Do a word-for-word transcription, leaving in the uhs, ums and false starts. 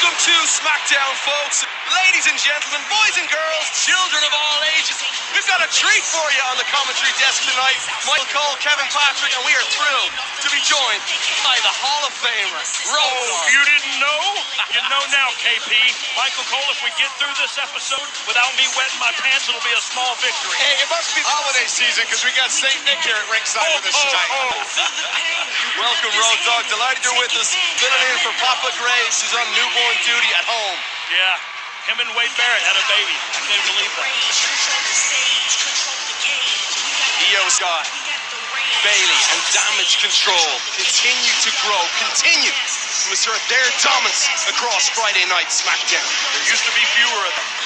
Welcome to SmackDown, folks. Ladies and gentlemen, boys and girls, children of all ages, we've got a treat for you on the commentary desk tonight. Michael Cole, Kevin Patrick, and we are thrilled to be joined by the Hall of Famer, Road Oh, you didn't know? You know now, K P. Michael Cole, if we get through this episode without me wetting my pants, it'll be a small victory. Hey, it must be holiday season because we got Saint Nick here at ringside Oh, with us oh, tonight. oh. Welcome, Road Dogg. Delighted you're with us. Filling in for Papa Graves, who's on newborn duty at home. Yeah, him and Wade Barrett had a baby. I couldn't believe that. Io Scott, Bayley, and Damage Control continue to grow, continue to assert their dominance across Friday Night SmackDown. There used to be fewer of them.